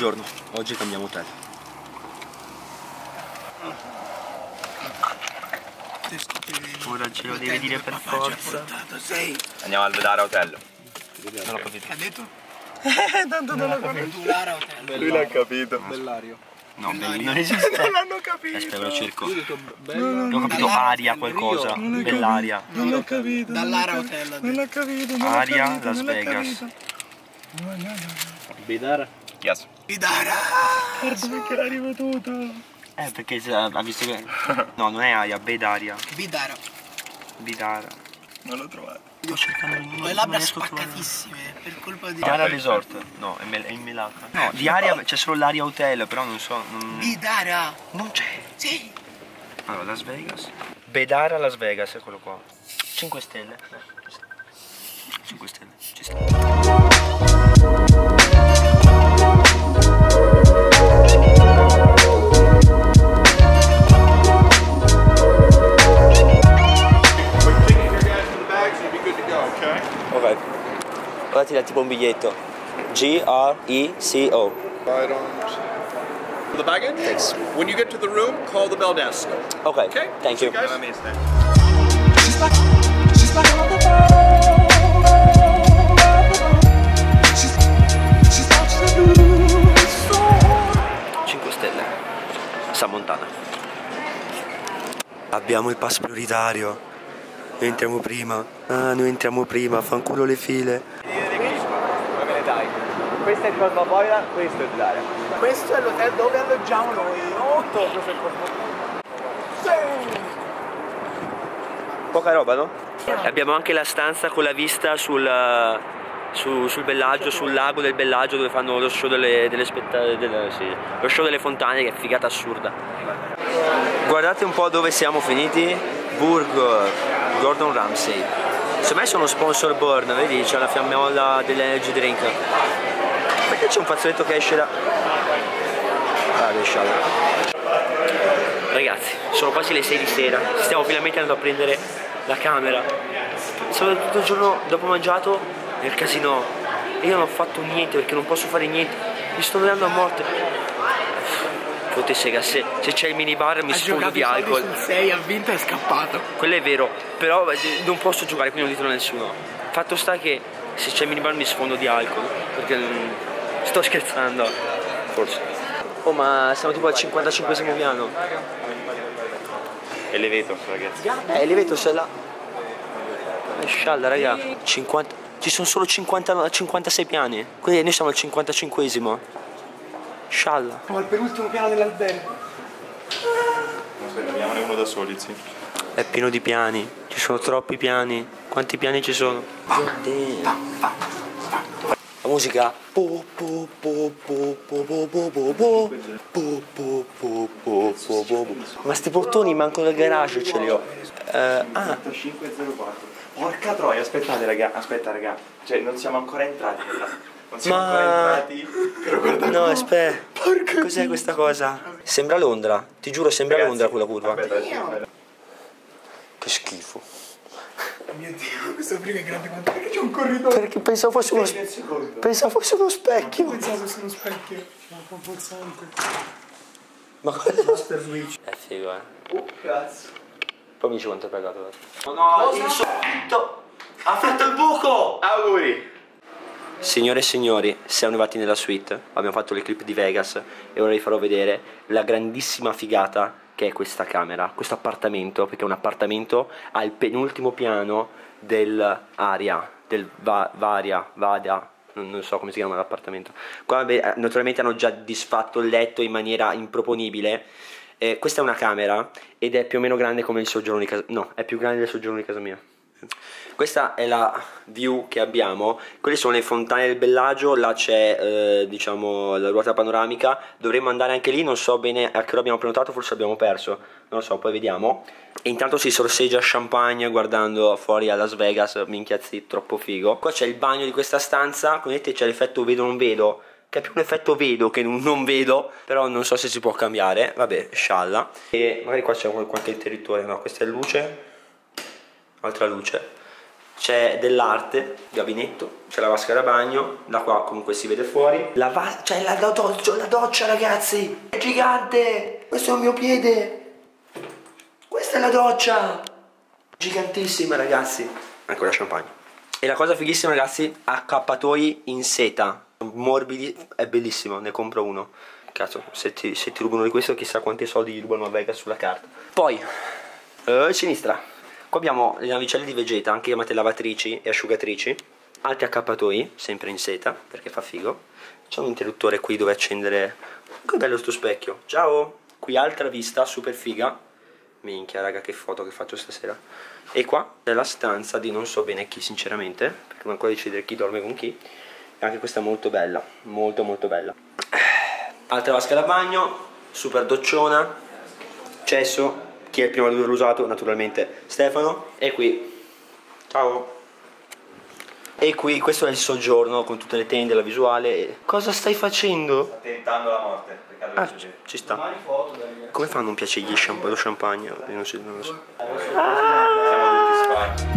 Buongiorno, oggi cambiamo hotel. Ora ce lo devi dire per forza. Andiamo al Vedara Hotel. Non l'ho capito. Che ha detto? Tanto non l'ho capito. Vedara Hotel. Lui l'ha capito. Bellario. No, non esiste. Non l'hanno capito. Aspetta, lo cerco. Non Ho capito aria qualcosa. Bellaria. Non l'ho capito. Dall'Ara Hotel. Non l'ho capito. Aria Las Vegas. Bidara? Yes. Vedara. Guarda perché era ripetuto. Perché ha visto che... No, non è aria, Bedaria. Vedara. Bidara. Non l'ho trovato. Sto cercando il Ho le labbra spaccatissime per colpa di... Aria Resort. No, è in Melaka. No, di aria c'è solo l'aria hotel, però non so. Vedara. Non c'è. Sì. Allora, Las Vegas. Bedara Las Vegas, eccolo qua. 5 stelle. 5 stelle, ci sta. Ok. Ora ti dà tipo un biglietto. G-R-E-C-O. I don't. The baggage? Thanks. When you get to the room, call the bell desk. Ok, Okay? thank you. Guys? She's like on the phone. She's watching the news. 5 stelle. San Montana. Abbiamo il pass prioritario. Noi entriamo prima. Ah, noi entriamo prima. Fanculo le file. Va bene, dai. Questo è il Cosmopolitan, questo è il Daria. Questo è l'hotel dove alloggiamo noi. Questo è il Poca roba, no? Abbiamo anche la stanza con la vista sul Bellaggio, sul lago del Bellaggio, dove fanno lo show lo show delle fontane, che è figata assurda. Guardate un po' dove siamo finiti. Burger, Gordon Ramsay. Secondo me sono sponsor Burn, vedi? C'è la fiammola dell'energy drink. Perché c'è un fazzoletto che esce da... Ah, che scialla. Ragazzi, sono quasi le 6 di sera. Stiamo finalmente andando a prendere la camera. Sono tutto il giorno dopo mangiato nel casino e io non ho fatto niente perché non posso fare niente. Mi sto andando a morte. Fotte sega, se c'è il minibar mi sfondo di alcol. Sul 6 ha vinto e è scappato. Quello è vero, però non posso giocare, quindi non ditelo a nessuno. Fatto sta che se c'è il minibar mi sfondo di alcol, perché sto scherzando, forse. Oh, ma siamo tipo al 55esimo piano. Elevator, ragazzi. Elevator sei là. Scialla, raga. 50... Ci sono solo 56 piani, quindi noi siamo al 55esimo. Scialla. Siamo al penultimo piano dell'albergo. Aspetta, andiamone uno da soli, sì. È pieno di piani, ci sono troppi piani. Quanti piani ci sono? La musica. Ma sti portoni mancano del garage, ce li ho. Ah. 504. Porca troia, aspettate, raga. Aspetta, raga. Cioè, non siamo ancora entrati nella... Non siamo ancora entrati. Però guarda. No, aspetta. Cos'è questa cosa? Sembra Londra, ti giuro, sembra Ragazzi, Londra quella curva. Aspetta. Che schifo. Mio Dio, questo frigo è grande quanto... Perché c'è un corridoio? Perché pensavo fosse uno specchio. Pensavo fosse uno specchio. Un pulsante. Ma cosa? Master Switch. È figo, Oh, cazzo. Poi mi dici quanto hai pagato. No, il soffitto ha fatto il buco! Auguri. Signore e signori, siamo arrivati nella suite. Abbiamo fatto le clip di Vegas e ora vi farò vedere la grandissima figata che è questa camera, questo appartamento, perché è un appartamento al penultimo piano dell'aria, del Varia, non so come si chiama l'appartamento. Qua naturalmente hanno già disfatto il letto in maniera improponibile. Questa è una camera ed è più o meno grande come il soggiorno di casa. No, è più grande del soggiorno di casa mia. Questa è la view che abbiamo. Quelle sono le fontane del Bellagio. Là c'è diciamo la ruota panoramica. Dovremmo andare anche lì, non so bene a che ora abbiamo prenotato, forse abbiamo perso, non lo so, poi vediamo. E intanto si sorseggia champagne guardando fuori a Las Vegas. Minchia, troppo figo. Qua c'è il bagno di questa stanza. Come vedete c'è l'effetto vedo non vedo, che è più un effetto vedo che non vedo, però non so se si può cambiare. Vabbè, scialla. E magari qua c'è qualche interruttore. No, questa è luce, altra luce. c'è dell'arte, gabinetto, c'è la vasca da bagno, da qua comunque si vede fuori. C'è la doccia ragazzi, è gigante, questo è il mio piede, questa è la doccia, gigantissima ragazzi, ancora champagne. E la cosa fighissima ragazzi, accappatoi in seta, morbidi, è bellissimo, ne compro uno. Cazzo, se ti rubano di questo chissà quanti soldi gli rubano a Vegas sulla carta. Poi, a sinistra. Qua abbiamo le navicelle di Vegeta, anche chiamate lavatrici e asciugatrici. Altri accappatoi, sempre in seta, perché fa figo. C'è un interruttore qui dove accendere. Che bello sto specchio. Ciao! Qui altra vista, super figa. Minchia raga, che foto che faccio stasera. E qua è la stanza di non so bene chi sinceramente, perché non ancora decidere chi dorme con chi. E anche questa è molto bella, molto molto bella. Altra vasca da bagno, super docciona, cesso. Chi è il primo ad averlo usato? Naturalmente Stefano. E qui, ciao. E qui, questo è il soggiorno con tutte le tende, la visuale. Cosa stai facendo? Sta tentando la morte. Ah, ci sta. Come fanno a non piacergli lo champagne? Io non so. Siamo tutti spagni.